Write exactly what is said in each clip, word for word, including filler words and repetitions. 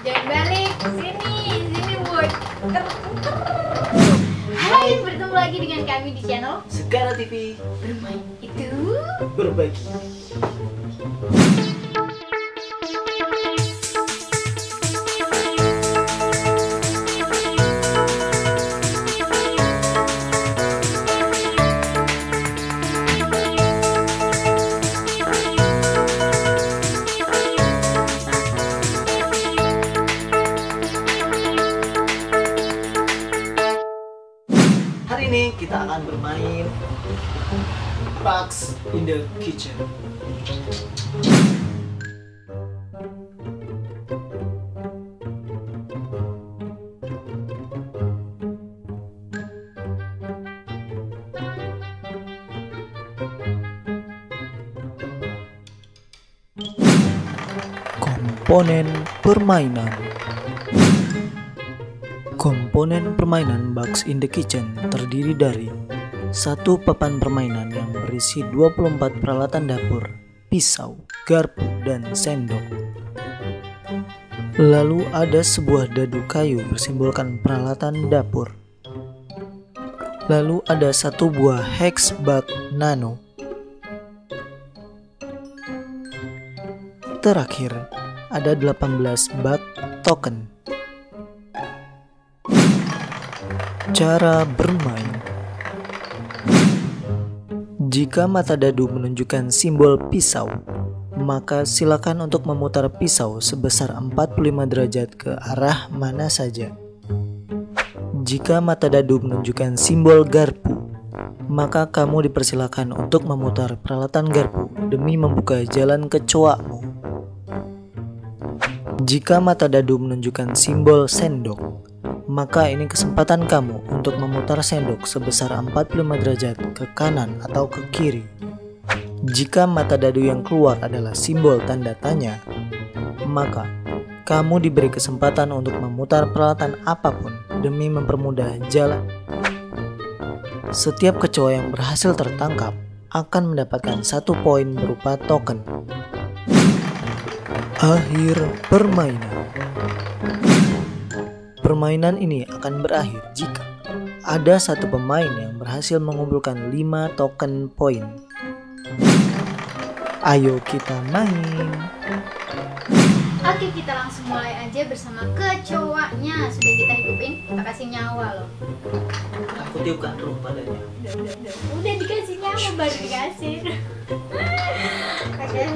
Jangan balik, sini, sini wood. Hai, bertemu lagi dengan kami di channel Segara T V. Bermain itu Berbagi. Hari ini kita akan bermain Bugs in the Kitchen. Komponen permainan. Komponen permainan Bugs in the Kitchen terdiri dari satu papan permainan yang berisi dua puluh empat peralatan dapur, pisau, garpu, dan sendok. Lalu ada sebuah dadu kayu bersimbolkan peralatan dapur. Lalu ada satu buah hex bug nano. Terakhir, ada delapan belas bug token. Cara bermain. Jika mata dadu menunjukkan simbol pisau, maka silakan untuk memutar pisau sebesar empat puluh lima derajat ke arah mana saja. Jika mata dadu menunjukkan simbol garpu, maka kamu dipersilakan untuk memutar peralatan garpu demi membuka jalan kecoakmu. Jika mata dadu menunjukkan simbol sendok, maka ini kesempatan kamu untuk memutar sendok sebesar empat puluh lima derajat ke kanan atau ke kiri. Jika mata dadu yang keluar adalah simbol tanda tanya, maka kamu diberi kesempatan untuk memutar peralatan apapun demi mempermudah jalan. Setiap kecoa yang berhasil tertangkap akan mendapatkan satu poin berupa token. Akhir permainan. Permainan ini akan berakhir jika ada satu pemain yang berhasil mengumpulkan lima token poin. Ayo kita main. Oke, kita langsung mulai aja bersama kecoaknya. Sudah kita hidupin, kita kasih nyawa loh. Aku tiupkan ruh padanya. Udah, udah, udah. Udah dikasih nyawa, baru dikasih. Oke.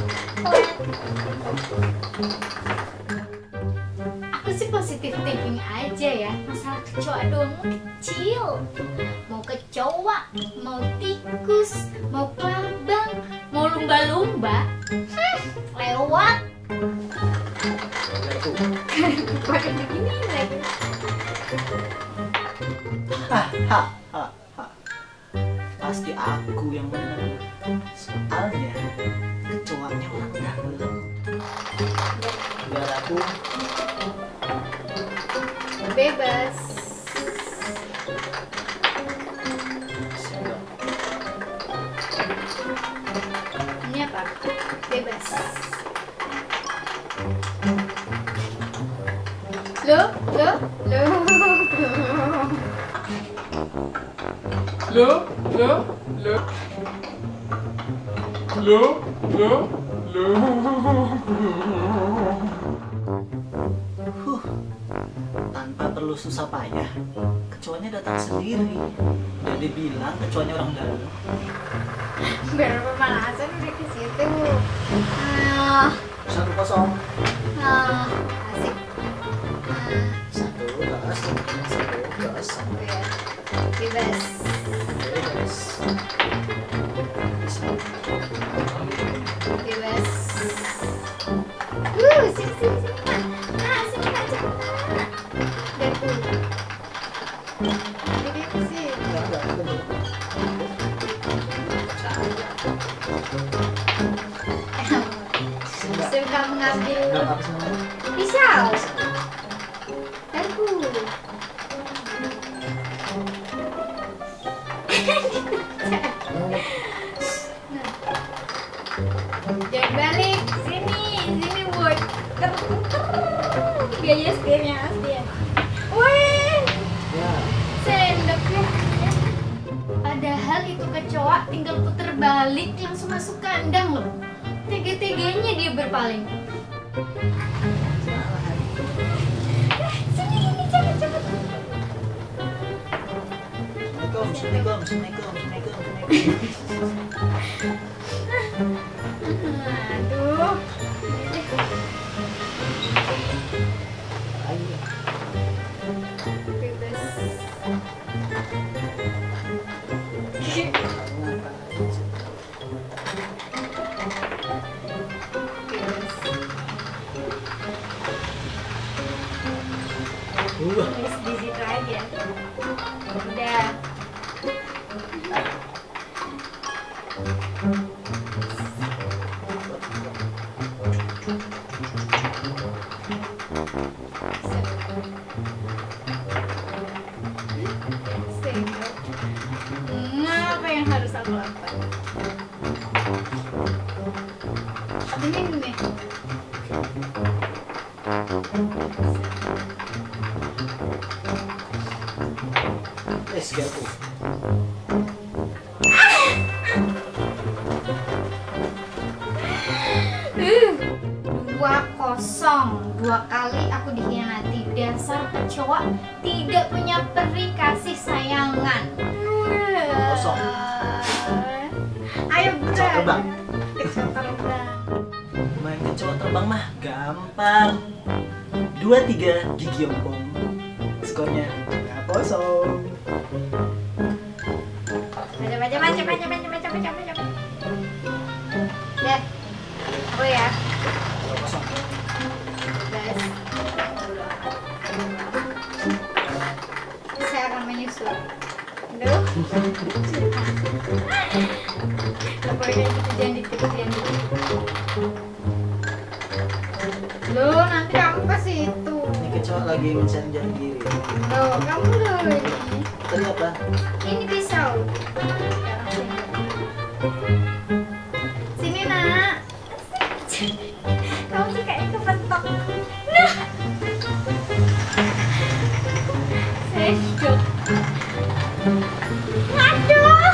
Aku sih positif thinking aja ya. Masalah kecoa doang kecil. Mau kecoa, mau tikus, mau kelabang, mau lumba-lumba, hmm, lewat. Pakai begini lagi. Hahaha. Pasti aku yang menang. Soalnya kecoanya orang dalam. Biar aku Bebas. Ini apa? Bebas. Lo, lo, lo. Lo, lo, lo. Lo, lo, lo. Huh, tanpa perlu susah payah, kecoanya datang sendiri. Dan dibilang kecoanya orang dalam. Biar pemanasan udah ke situ. Ah, Satu kosong. ah, asik. Ah, Satu gas, satu gas, satu ya. Bebas. gas. Bebas. Uh, sini sini sini Kak. Nah, sini Kak, cepat. Dan dulu. Jadi ke sini. Enggak, enggak, enggak. Suka mengambil Enggak apa semuanya. pisau. Aku. Jangan balik, sini, sini wood. Ter, ter. Gaya setirnya asli ya. Wih, Ya. sendoknya. Padahal itu kecoa tinggal puter balik langsung masuk kandang loh. Tege-tegenya dia berpaling. Eh, sini ini cepet cepet. Assalamualaikum, assalamualaikum, assalamualaikum, assalamualaikum. Aduh. Ayo. Bebas. Wah. Terus di situ aja. Udah. Sendok. Apa yang harus aku lakukan? Ini nih. Eh, sigarku. Uh, dua kosong dua kali aku dikhianati. Dasar kecoa tidak punya peri kasih sayangan. Kosong. Ayo Kecoa berat. terbang. Kecoa terbang. Main kecoa terbang mah gampang. Dua tiga gigi ompong. Skornya nggak kosong. Baca baca baca baca baca baca baca baca. Deh, aku ya. Nggak kosong. Guys, saya akan menyusul. Aduh. Apa kayak gitu, jangan ditipu, jangan ditipu. Loh, nanti kamu ke situ. Ini kecoa lagi mencari jati diri. Loh, kamu dulu ini. Tadi apa? Ini pisau. Sini nak. Kamu tuh kayak kepentok. Nah. Sendok. Aduh.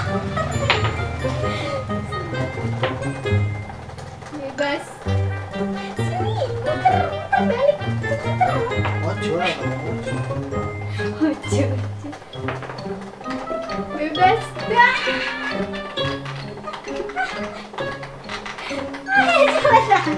Bebas. Sini, muter, muter balik, muter. Ojo lah, ojo. Ojo, ojo. Bebas. Dah. Ayo cepetan.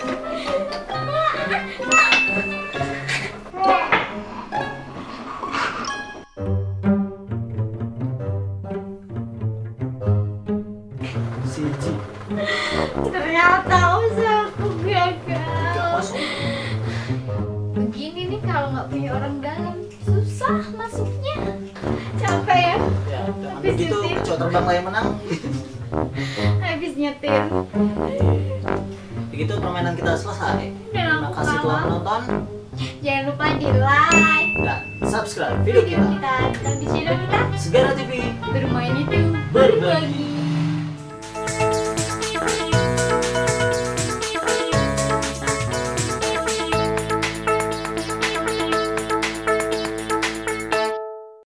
Siji. Ternyata usahaku Nggak gagal. kosong. Begini nih kalau nggak punya orang dalam susah masuknya. Capek ya. Ya, jangan Habis begitu. nyetir. Kecoa terbang lah yang menang. Habis nyetir. Begitu permainan kita selesai. Dan Terima aku kasih telah kalah. menonton Jangan lupa di like dan subscribe video video kita. kita dan di channel kita Segara T V bermain itu berbagi.